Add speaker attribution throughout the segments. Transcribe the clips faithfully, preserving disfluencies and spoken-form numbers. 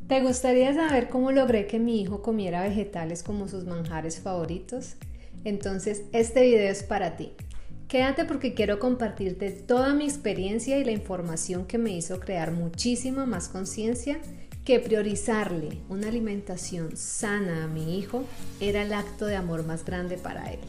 Speaker 1: ¿Te gustaría saber cómo logré que mi hijo comiera vegetales como sus manjares favoritos? Entonces, este video es para ti. Quédate porque quiero compartirte toda mi experiencia y la información que me hizo crear muchísima más conciencia que priorizarle una alimentación sana a mi hijo era el acto de amor más grande para él.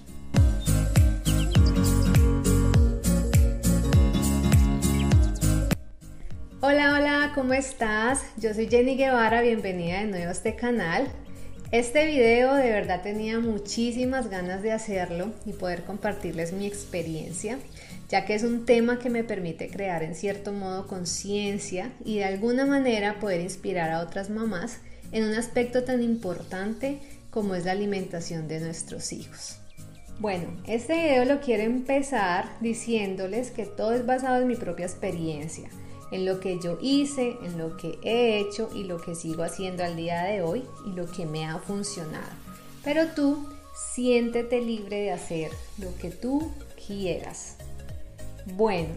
Speaker 1: Hola, hola, ¿cómo estás? Yo soy Jenny Guevara, bienvenida de nuevo a este canal. Este video de verdad tenía muchísimas ganas de hacerlo y poder compartirles mi experiencia, ya que es un tema que me permite crear en cierto modo conciencia y de alguna manera poder inspirar a otras mamás en un aspecto tan importante como es la alimentación de nuestros hijos. Bueno, este video lo quiero empezar diciéndoles que todo es basado en mi propia experiencia, en lo que yo hice, en lo que he hecho y lo que sigo haciendo al día de hoy y lo que me ha funcionado. Pero tú siéntete libre de hacer lo que tú quieras. Bueno,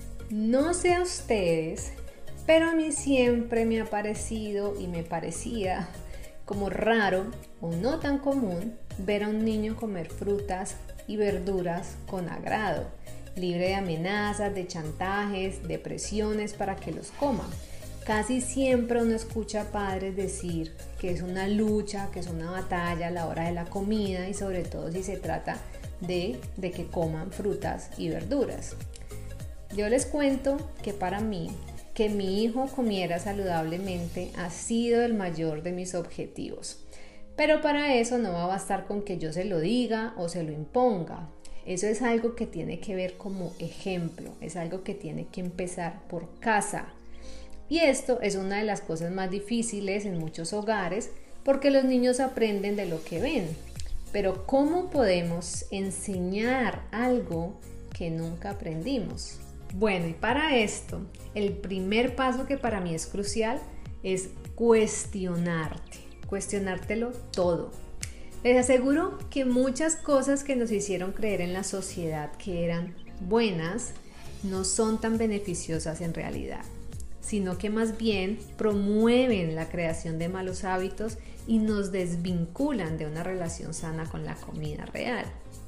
Speaker 1: no sé a ustedes, pero a mí siempre me ha parecido y me parecía como raro o no tan común ver a un niño comer frutas y verduras con agrado, libre de amenazas, de chantajes, de presiones para que los coman. Casi siempre uno escucha a padres decir que es una lucha, que es una batalla a la hora de la comida y sobre todo si se trata de, de que coman frutas y verduras. Yo les cuento que para mí, que mi hijo comiera saludablemente ha sido el mayor de mis objetivos. Pero para eso no va a bastar con que yo se lo diga o se lo imponga. Eso es algo que tiene que ver como ejemplo, es algo que tiene que empezar por casa. Y esto es una de las cosas más difíciles en muchos hogares porque los niños aprenden de lo que ven. Pero ¿cómo podemos enseñar algo que nunca aprendimos? Bueno, y para esto, el primer paso que para mí es crucial es cuestionarte, cuestionártelo todo. Les aseguro que muchas cosas que nos hicieron creer en la sociedad que eran buenas no son tan beneficiosas en realidad, sino que más bien promueven la creación de malos hábitos y nos desvinculan de una relación sana con la comida real.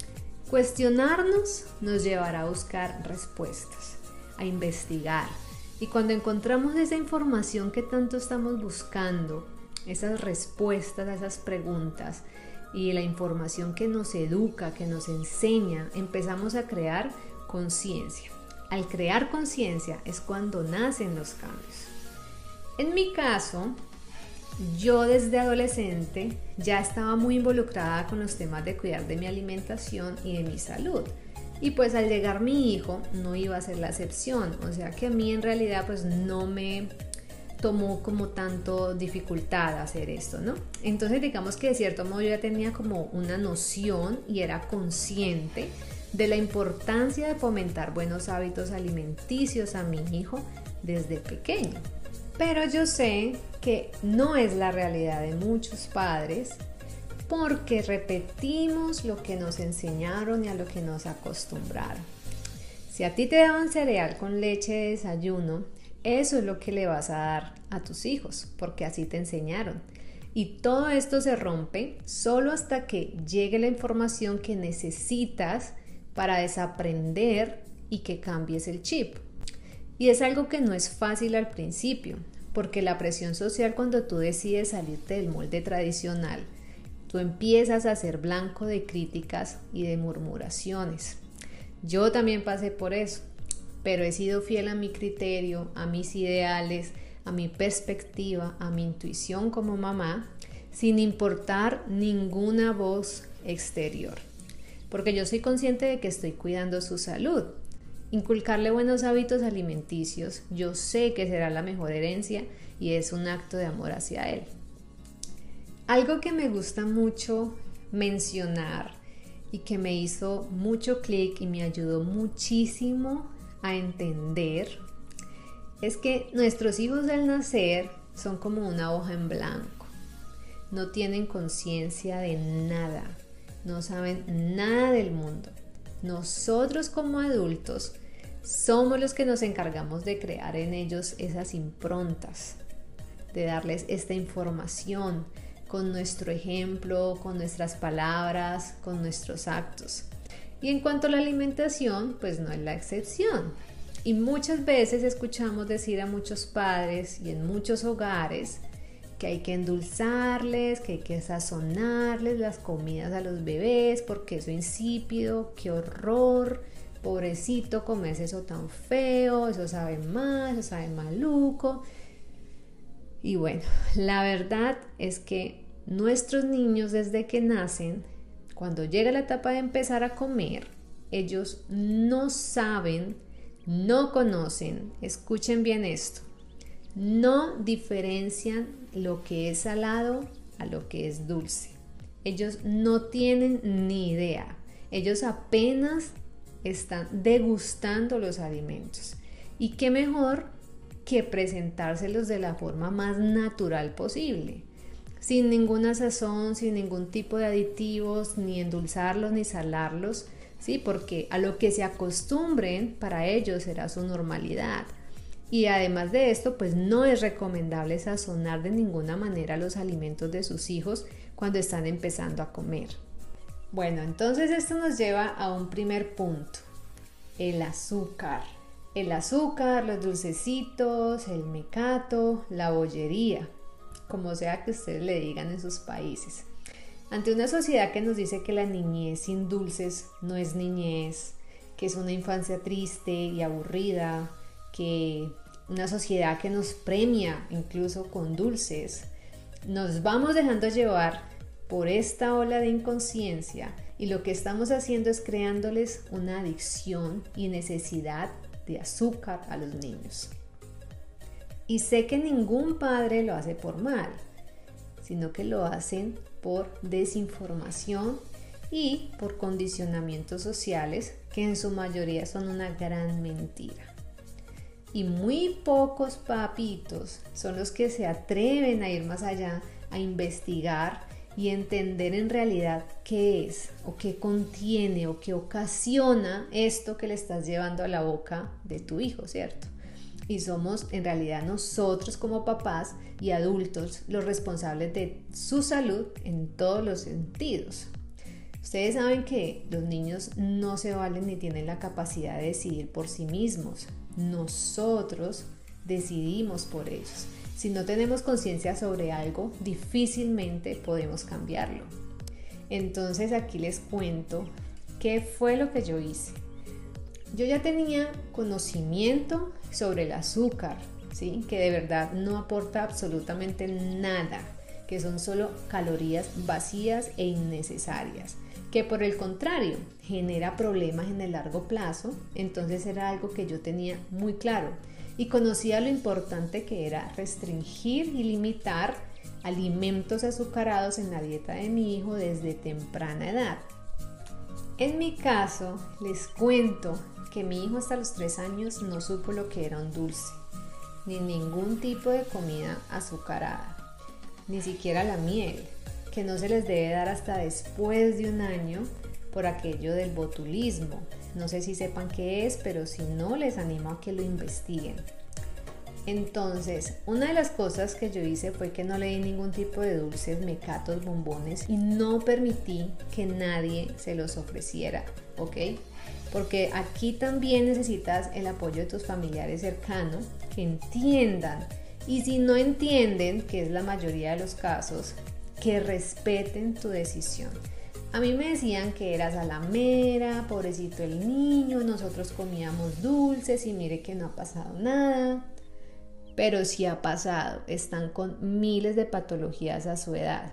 Speaker 1: Cuestionarnos nos llevará a buscar respuestas, a investigar, y cuando encontramos esa información que tanto estamos buscando, esas respuestas a esas preguntas, y la información que nos educa, que nos enseña, empezamos a crear conciencia. Al crear conciencia es cuando nacen los cambios. En mi caso, yo desde adolescente ya estaba muy involucrada con los temas de cuidar de mi alimentación y de mi salud. Y pues al llegar mi hijo no iba a ser la excepción. O sea que a mí en realidad pues no me tomó como tanto dificultad hacer esto, ¿no? Entonces digamos que de cierto modo yo ya tenía como una noción y era consciente de la importancia de fomentar buenos hábitos alimenticios a mi hijo desde pequeño. Pero yo sé que no es la realidad de muchos padres porque repetimos lo que nos enseñaron y a lo que nos acostumbraron. Si a ti te daban cereal con leche de desayuno, eso es lo que le vas a dar a tus hijos, porque así te enseñaron. Y todo esto se rompe solo hasta que llegue la información que necesitas para desaprender y que cambies el chip. Y es algo que no es fácil al principio, porque la presión social cuando tú decides salirte del molde tradicional, tú empiezas a ser blanco de críticas y de murmuraciones. Yo también pasé por eso. Pero he sido fiel a mi criterio, a mis ideales, a mi perspectiva, a mi intuición como mamá, sin importar ninguna voz exterior. Porque yo soy consciente de que estoy cuidando su salud. Inculcarle buenos hábitos alimenticios, yo sé que será la mejor herencia y es un acto de amor hacia él. Algo que me gusta mucho mencionar y que me hizo mucho clic y me ayudó muchísimo a entender es que nuestros hijos al nacer son como una hoja en blanco, no tienen conciencia de nada, no saben nada del mundo. Nosotros como adultos somos los que nos encargamos de crear en ellos esas improntas. de darles esta información con nuestro ejemplo, con nuestras palabras, con nuestros actos. Y en cuanto a la alimentación, pues no es la excepción. Y muchas veces escuchamos decir a muchos padres y en muchos hogares que hay que endulzarles, que hay que sazonarles las comidas a los bebés porque eso es insípido, qué horror, pobrecito, comerse eso tan feo, eso sabe mal, eso sabe maluco. Y bueno, la verdad es que nuestros niños desde que nacen, cuando llega la etapa de empezar a comer, ellos no saben, no conocen, escuchen bien esto, no diferencian lo que es salado a lo que es dulce. Ellos no tienen ni idea. Ellos apenas están degustando los alimentos. Y qué mejor que presentárselos de la forma más natural posible, sin ninguna sazón, sin ningún tipo de aditivos, ni endulzarlos ni salarlos, ¿sí? Porque a lo que se acostumbren para ellos será su normalidad. Y además de esto, pues no es recomendable sazonar de ninguna manera los alimentos de sus hijos cuando están empezando a comer. Bueno, entonces esto nos lleva a un primer punto, el azúcar. El azúcar, los dulcecitos, el mecato, la bollería, como sea que ustedes le digan en sus países. Ante una sociedad que nos dice que la niñez sin dulces no es niñez, que es una infancia triste y aburrida, que una sociedad que nos premia incluso con dulces, nos vamos dejando llevar por esta ola de inconsciencia y lo que estamos haciendo es creándoles una adicción y necesidad de azúcar a los niños. Y sé que ningún padre lo hace por mal, sino que lo hacen por desinformación y por condicionamientos sociales que en su mayoría son una gran mentira. Y muy pocos papitos son los que se atreven a ir más allá, a investigar y entender en realidad qué es o qué contiene o qué ocasiona esto que le estás llevando a la boca de tu hijo, ¿cierto? Y somos en realidad nosotros como papás y adultos los responsables de su salud en todos los sentidos. Ustedes saben que los niños no se valen ni tienen la capacidad de decidir por sí mismos. Nosotros decidimos por ellos. Si no tenemos conciencia sobre algo, difícilmente podemos cambiarlo. Entonces aquí les cuento qué fue lo que yo hice. Yo ya tenía conocimiento sobre el azúcar, ¿sí? Que de verdad no aporta absolutamente nada, que son solo calorías vacías e innecesarias, que por el contrario genera problemas en el largo plazo. Entonces era algo que yo tenía muy claro y conocía lo importante que era restringir y limitar alimentos azucarados en la dieta de mi hijo desde temprana edad. En mi caso, les cuento que mi hijo hasta los tres años no supo lo que era un dulce, ni ningún tipo de comida azucarada, ni siquiera la miel, que no se les debe dar hasta después de un año por aquello del botulismo. No sé si sepan qué es, pero si no, les animo a que lo investiguen. Entonces, una de las cosas que yo hice fue que no le di ningún tipo de dulces, mecatos, bombones y no permití que nadie se los ofreciera, ¿ok? Porque aquí también necesitas el apoyo de tus familiares cercanos que entiendan, y si no entienden, que es la mayoría de los casos, que respeten tu decisión. A mí me decían que era salamera, pobrecito el niño, nosotros comíamos dulces y mire que no ha pasado nada. Pero sí ha pasado, están con miles de patologías a su edad.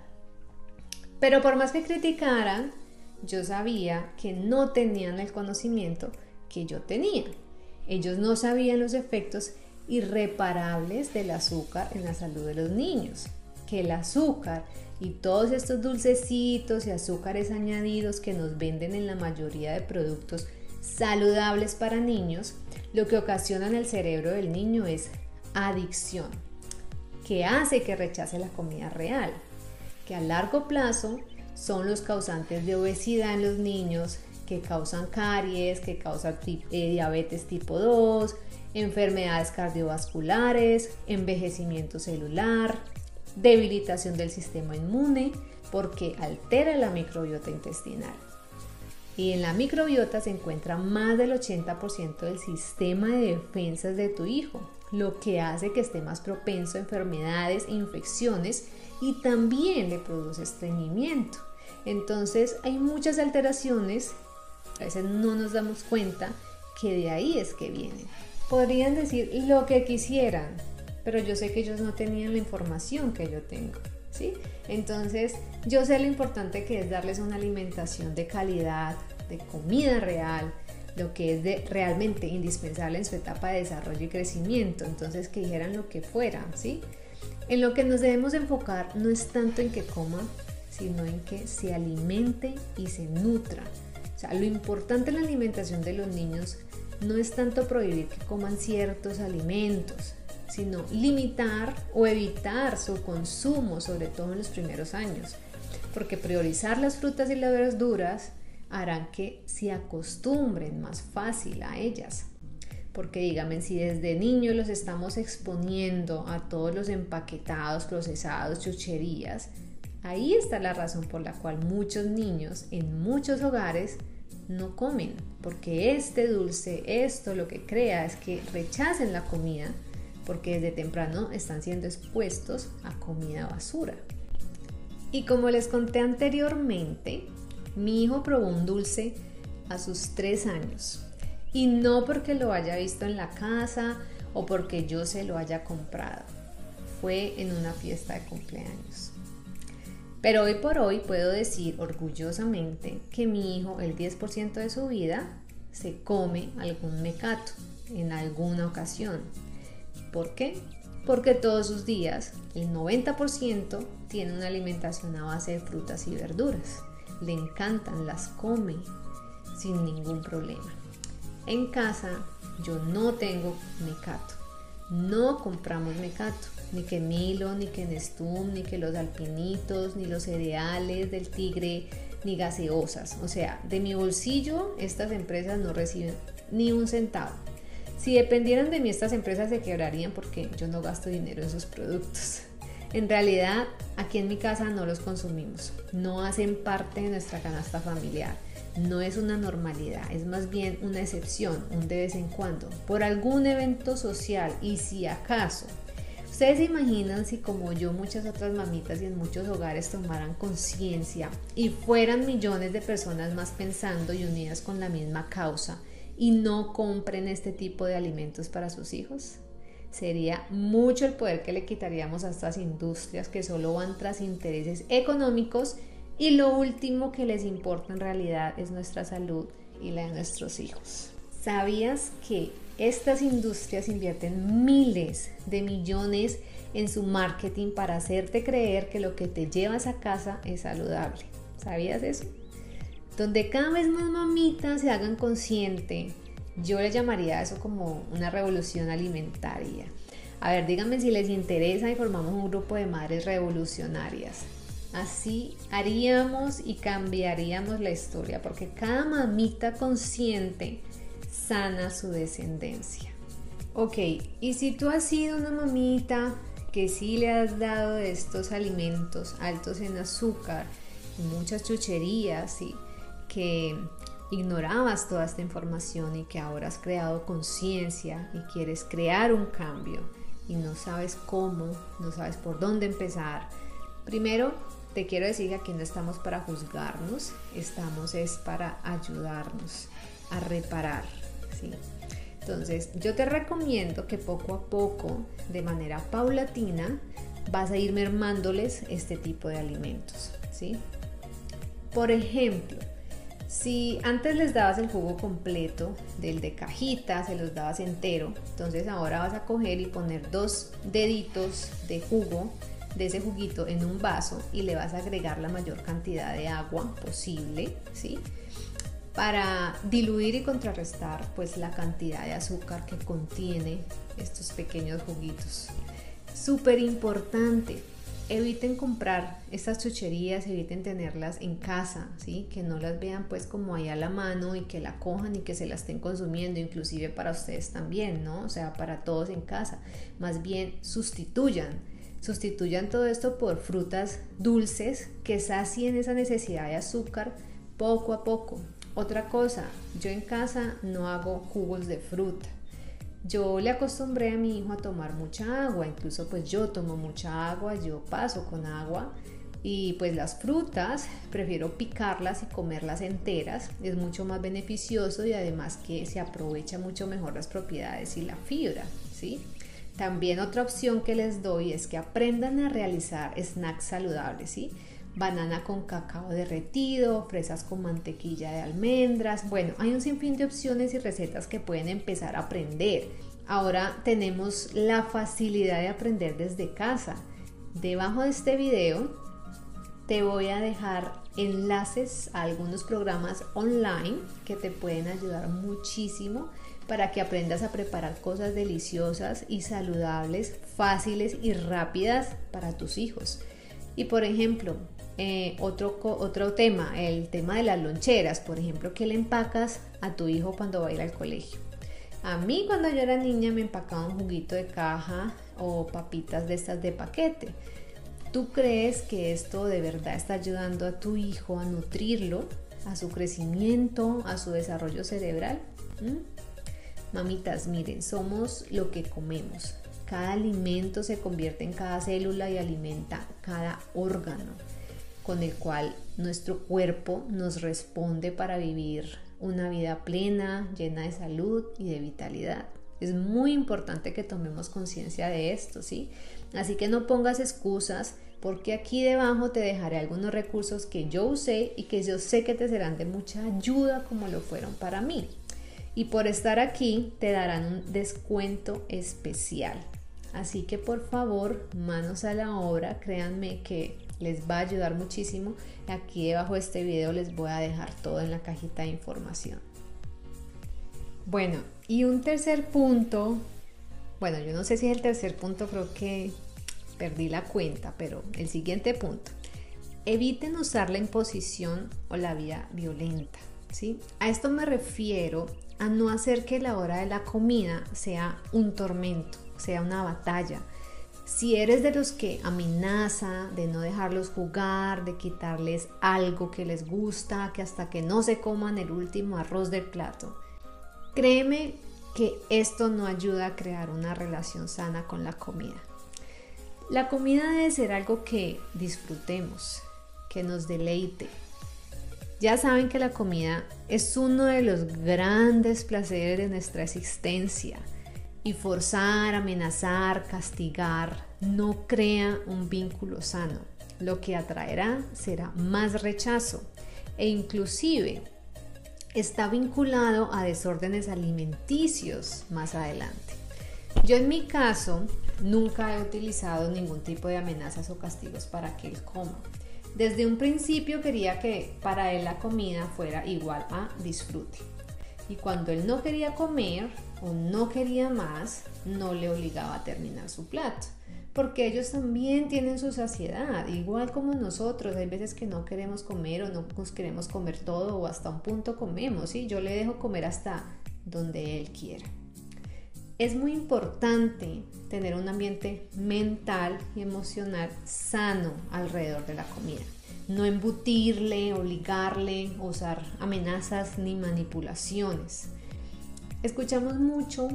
Speaker 1: Pero por más que criticaran, yo sabía que no tenían el conocimiento que yo tenía. Ellos no sabían los efectos irreparables del azúcar en la salud de los niños. Que el azúcar y todos estos dulcecitos y azúcares añadidos que nos venden en la mayoría de productos saludables para niños, lo que ocasiona en el cerebro del niño es adicción, que hace que rechace la comida real, que a largo plazo son los causantes de obesidad en los niños, que causan caries, que causan eh, diabetes tipo dos, enfermedades cardiovasculares, envejecimiento celular, debilitación del sistema inmune, porque altera la microbiota intestinal. Y en la microbiota se encuentra más del ochenta por ciento del sistema de defensas de tu hijo, lo que hace que esté más propenso a enfermedades e infecciones, y también le produce estreñimiento. Entonces hay muchas alteraciones, a veces no nos damos cuenta que de ahí es que vienen. Podrían decir lo que quisieran, pero yo sé que ellos no tenían la información que yo tengo, ¿sí? Entonces yo sé lo importante que es darles una alimentación de calidad, de comida real, lo que es de realmente indispensable en su etapa de desarrollo y crecimiento. Entonces que dijeran lo que fuera, ¿sí? En lo que nos debemos enfocar no es tanto en que coma, sino en que se alimente y se nutra. O sea, lo importante en la alimentación de los niños no es tanto prohibir que coman ciertos alimentos, sino limitar o evitar su consumo, sobre todo en los primeros años, porque priorizar las frutas y las verduras harán que se acostumbren más fácil a ellas. Porque díganme, si desde niños los estamos exponiendo a todos los empaquetados, procesados, chucherías, ahí está la razón por la cual muchos niños en muchos hogares no comen, porque este dulce, esto lo que crea es que rechacen la comida, porque desde temprano están siendo expuestos a comida basura. Y como les conté anteriormente, mi hijo probó un dulce a sus tres años, y no porque lo haya visto en la casa o porque yo se lo haya comprado, fue en una fiesta de cumpleaños. Pero hoy por hoy puedo decir orgullosamente que mi hijo el diez por ciento de su vida se come algún mecato en alguna ocasión. ¿Por qué? Porque todos sus días el noventa por ciento tiene una alimentación a base de frutas y verduras. Le encantan, las come sin ningún problema. En casa yo no tengo mecato, no compramos mecato, ni que Milo, ni que Nestum, ni que los alpinitos, ni los cereales del Tigre, ni gaseosas. O sea, de mi bolsillo estas empresas no reciben ni un centavo. Si dependieran de mí, estas empresas se quebrarían porque yo no gasto dinero en sus productos. En realidad, aquí en mi casa no los consumimos, no hacen parte de nuestra canasta familiar. No es una normalidad, es más bien una excepción, un de vez en cuando, por algún evento social, y si acaso. Ustedes se imaginan si, como yo, muchas otras mamitas y en muchos hogares tomaran conciencia y fueran millones de personas más pensando y unidas con la misma causa y no compren este tipo de alimentos para sus hijos. Sería mucho el poder que le quitaríamos a estas industrias que solo van tras intereses económicos, y lo último que les importa en realidad es nuestra salud y la de nuestros hijos. ¿Sabías que estas industrias invierten miles de millones en su marketing para hacerte creer que lo que te llevas a casa es saludable? ¿Sabías eso? Donde cada vez más mamitas se hagan consciente, yo le llamaría a eso como una revolución alimentaria. A ver, díganme si les interesa y formamos un grupo de madres revolucionarias. Así haríamos y cambiaríamos la historia, porque cada mamita consciente sana su descendencia. Ok, y si tú has sido una mamita que sí le has dado de estos alimentos altos en azúcar y muchas chucherías, y que ignorabas toda esta información y que ahora has creado conciencia y quieres crear un cambio y no sabes cómo, no sabes por dónde empezar, primero te quiero decir que aquí no estamos para juzgarnos, estamos es para ayudarnos a reparar, ¿sí? Entonces yo te recomiendo que poco a poco, de manera paulatina, vas a ir mermándoles este tipo de alimentos, ¿sí? Por ejemplo, si antes les dabas el jugo completo del de cajita, se los dabas entero, entonces ahora vas a coger y poner dos deditos de jugo, de ese juguito, en un vaso, y le vas a agregar la mayor cantidad de agua posible, ¿sí? Para diluir y contrarrestar pues la cantidad de azúcar que contiene estos pequeños juguitos. Súper importante, eviten comprar estas chucherías, eviten tenerlas en casa, ¿sí? Que no las vean pues como ahí a la mano y que la cojan y que se la estén consumiendo, inclusive para ustedes también, ¿no? O sea, para todos en casa. Más bien sustituyan, sustituyan todo esto por frutas dulces que sacien esa necesidad de azúcar poco a poco. Otra cosa, yo en casa no hago jugos de fruta. Yo le acostumbré a mi hijo a tomar mucha agua, incluso pues yo tomo mucha agua, yo paso con agua y pues las frutas prefiero picarlas y comerlas enteras, es mucho más beneficioso y además que se aprovecha mucho mejor las propiedades y la fibra, ¿sí? También otra opción que les doy es que aprendan a realizar snacks saludables, ¿sí? Banana con cacao derretido, fresas con mantequilla de almendras. Bueno, hay un sinfín de opciones y recetas que pueden empezar a aprender. Ahora tenemos la facilidad de aprender desde casa. Debajo de este video te voy a dejar enlaces a algunos programas online que te pueden ayudar muchísimo para que aprendas a preparar cosas deliciosas y saludables, fáciles y rápidas para tus hijos. Y por ejemplo, Eh, otro, otro tema, el tema de las loncheras, por ejemplo, ¿qué le empacas a tu hijo cuando va a ir al colegio? A mí cuando yo era niña me empacaba un juguito de caja o papitas de estas de paquete. ¿Tú crees que esto de verdad está ayudando a tu hijo a nutrirlo, a su crecimiento, a su desarrollo cerebral? ¿Mm? Mamitas, miren, somos lo que comemos. Cada alimento se convierte en cada célula y alimenta cada órgano con el cual nuestro cuerpo nos responde para vivir una vida plena, llena de salud y de vitalidad. Es muy importante que tomemos conciencia de esto, ¿sí? Así que no pongas excusas, porque aquí debajo te dejaré algunos recursos que yo usé y que yo sé que te serán de mucha ayuda como lo fueron para mí. Y por estar aquí te darán un descuento especial. Así que por favor, manos a la obra, créanme que les va a ayudar muchísimo. Aquí debajo de este video les voy a dejar todo en la cajita de información. Bueno, y un tercer punto, bueno, yo no sé si es el tercer punto, creo que perdí la cuenta, pero el siguiente punto: eviten usar la imposición o la vía violenta, ¿sí? A esto me refiero a no hacer que la hora de la comida sea un tormento, sea una batalla. Si eres de los que amenaza de no dejarlos jugar, de quitarles algo que les gusta, que hasta que no se coman el último arroz del plato, créeme que esto no ayuda a crear una relación sana con la comida. La comida debe ser algo que disfrutemos, que nos deleite. Ya saben que la comida es uno de los grandes placeres de nuestra existencia. Y forzar, amenazar, castigar no crea un vínculo sano. Lo que atraerá será más rechazo e inclusive está vinculado a desórdenes alimenticios más adelante. Yo en mi caso nunca he utilizado ningún tipo de amenazas o castigos para que él coma. Desde un principio quería que para él la comida fuera igual a disfrute. Y cuando él no quería comer o no quería más, no le obligaba a terminar su plato, porque ellos también tienen su saciedad, igual como nosotros. Hay veces que no queremos comer o no nos queremos comer todo, o hasta un punto comemos, ¿sí? Yo le dejo comer hasta donde él quiera. Es muy importante tener un ambiente mental y emocional sano alrededor de la comida. No embutirle, obligarle, usar amenazas ni manipulaciones. Escuchamos mucho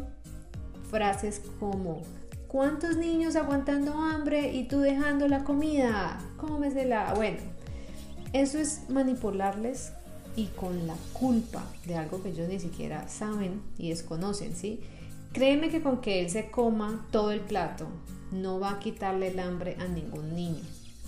Speaker 1: frases como: ¿cuántos niños aguantando hambre y tú dejando la comida? Cómesela. Bueno, eso es manipularles y con la culpa de algo que ellos ni siquiera saben y desconocen, ¿sí? Créeme que con que él se coma todo el plato no va a quitarle el hambre a ningún niño.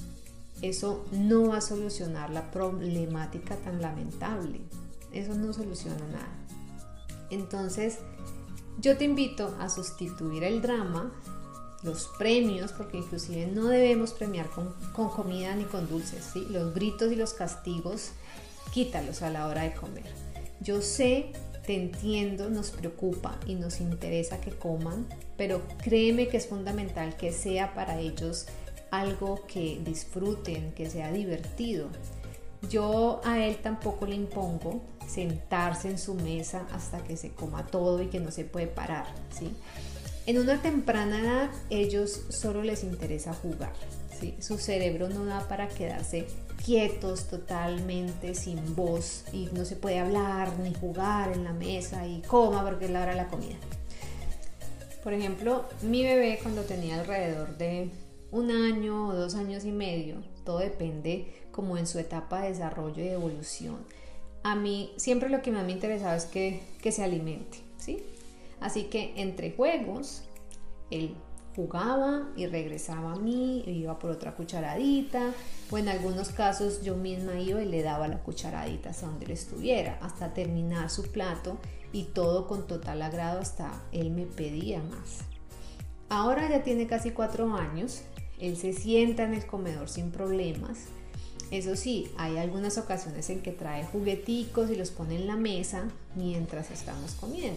Speaker 1: Eso no va a solucionar la problemática tan lamentable. Eso no soluciona nada. Entonces, yo te invito a sustituir el drama, los premios, porque inclusive no debemos premiar con, con comida ni con dulces, ¿sí? Los gritos y los castigos, quítalos a la hora de comer. Yo sé, te entiendo, nos preocupa y nos interesa que coman, pero créeme que es fundamental que sea para ellos algo que disfruten, que sea divertido. Yo a él tampoco le impongo sentarse en su mesa hasta que se coma todo y que no se puede parar, ¿sí? En una temprana edad ellos solo les interesa jugar, ¿sí? Su cerebro no da para quedarse quietos totalmente sin voz y no se puede hablar ni jugar en la mesa y coma porque es la hora de la comida. Por ejemplo, mi bebé cuando tenía alrededor de un año o dos años y medio, todo depende como en su etapa de desarrollo y evolución. A mí siempre lo que más me interesaba es que, que se alimente, ¿sí? Así que entre juegos, él jugaba y regresaba a mí, iba por otra cucharadita, o en algunos casos yo misma iba y le daba la cucharadita hasta donde él estuviera, hasta terminar su plato, y todo con total agrado, hasta él me pedía más. Ahora ya tiene casi cuatro años, él se sienta en el comedor sin problemas. Eso sí, hay algunas ocasiones en que trae jugueticos y los pone en la mesa mientras estamos comiendo.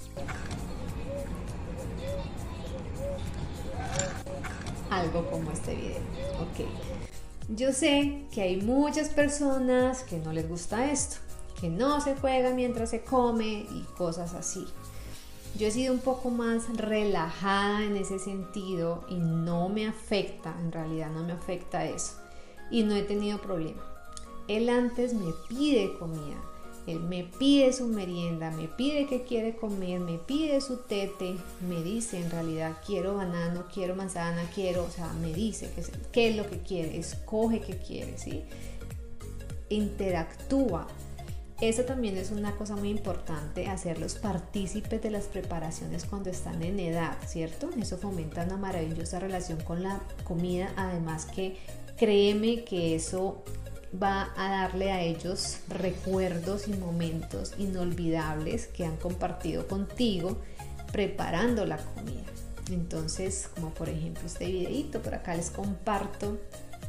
Speaker 1: Algo como este video. Ok. Yo sé que hay muchas personas que no les gusta esto, que no se juega mientras se come y cosas así. Yo he sido un poco más relajada en ese sentido y no me afecta, en realidad no me afecta eso. Y no he tenido problema. Él antes me pide comida, él me pide su merienda, me pide que quiere comer, me pide su tete, me dice en realidad quiero banano, quiero manzana, quiero, o sea, me dice qué es, qué es lo que quiere, escoge qué quiere, ¿sí? Interactúa. Eso también es una cosa muy importante, hacerlos partícipes de las preparaciones cuando están en edad, ¿cierto? Eso fomenta una maravillosa relación con la comida, además que créeme que eso va a darle a ellos recuerdos y momentos inolvidables que han compartido contigo preparando la comida. Entonces, como por ejemplo este videito, por acá les comparto.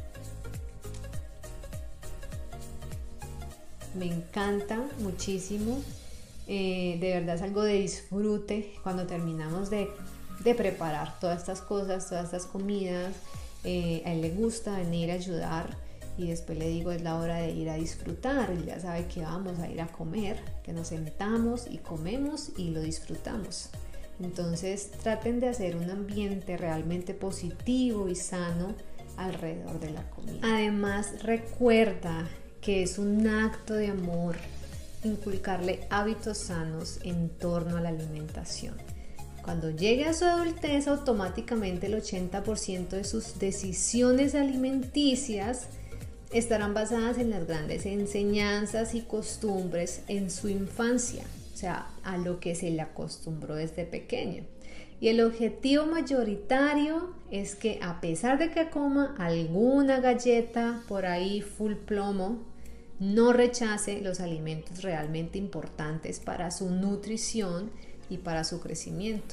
Speaker 1: Me encanta muchísimo, eh, de verdad es algo de disfrute cuando terminamos de, de preparar todas estas cosas, todas estas comidas. Eh, a él le gusta venir a ayudar y después le digo es la hora de ir a disfrutar, y ya sabe que vamos a ir a comer, que nos sentamos y comemos y lo disfrutamos. Entonces traten de hacer un ambiente realmente positivo y sano alrededor de la comida. Además recuerda que es un acto de amor inculcarle hábitos sanos en torno a la alimentación. Cuando llegue a su adultez, automáticamente el ochenta por ciento de sus decisiones alimenticias estarán basadas en las grandes enseñanzas y costumbres en su infancia, o sea, a lo que se le acostumbró desde pequeño. Y el objetivo mayoritario es que a pesar de que coma alguna galleta por ahí full plomo, no rechace los alimentos realmente importantes para su nutrición y para su crecimiento.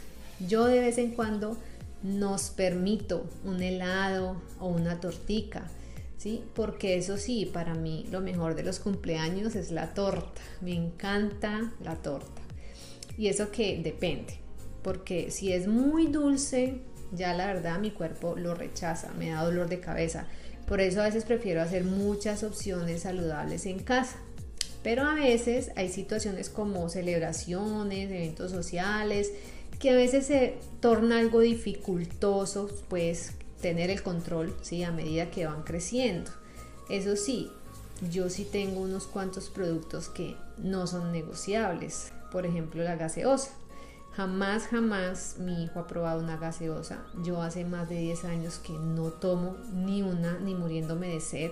Speaker 1: Yo de vez en cuando nos permito un helado o una tortica, ¿sí? Porque eso sí, para mí lo mejor de los cumpleaños es la torta. Me encanta la torta. Y eso que depende, porque si es muy dulce, ya la verdad mi cuerpo lo rechaza, me da dolor de cabeza. Por eso a veces prefiero hacer muchas opciones saludables en casa. Pero a veces hay situaciones como celebraciones, eventos sociales, que a veces se torna algo dificultoso, pues tener el control, ¿sí? A medida que van creciendo. Eso sí, yo sí tengo unos cuantos productos que no son negociables. Por ejemplo, la gaseosa. Jamás, jamás mi hijo ha probado una gaseosa. Yo hace más de diez años que no tomo ni una, ni muriéndome de sed.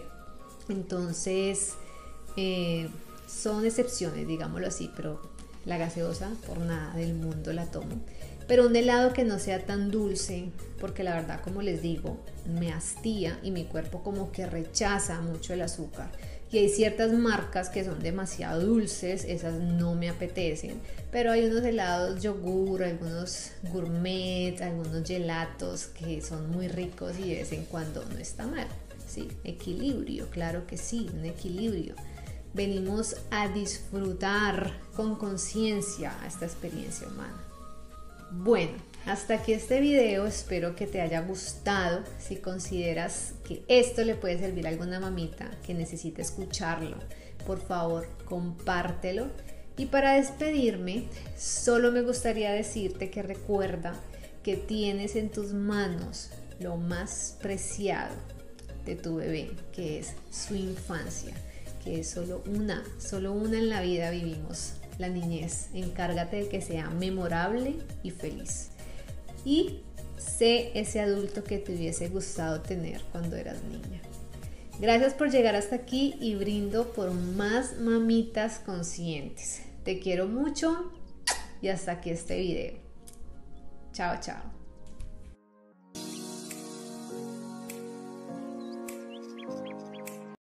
Speaker 1: Entonces, eh, son excepciones, digámoslo así, pero la gaseosa por nada del mundo la tomo. Pero un helado que no sea tan dulce, porque la verdad, como les digo, me hastía y mi cuerpo como que rechaza mucho el azúcar. Y hay ciertas marcas que son demasiado dulces, esas no me apetecen, pero hay unos helados yogur, algunos gourmet, algunos gelatos que son muy ricos y de vez en cuando no está mal. Sí, equilibrio, claro que sí, un equilibrio. Venimos a disfrutar con conciencia esta experiencia humana. Bueno, Hasta aquí este video, espero que te haya gustado. Si consideras que esto le puede servir a alguna mamita que necesite escucharlo, por favor, compártelo. Y para despedirme, solo me gustaría decirte que recuerda que tienes en tus manos lo más preciado de tu bebé, que es su infancia, que es solo una, solo una en la vida vivimos, la niñez. Encárgate de que sea memorable y feliz. Y sé ese adulto que te hubiese gustado tener cuando eras niña. Gracias por llegar hasta aquí y brindo por más mamitas conscientes. Te quiero mucho y hasta aquí este video. Chao, chao.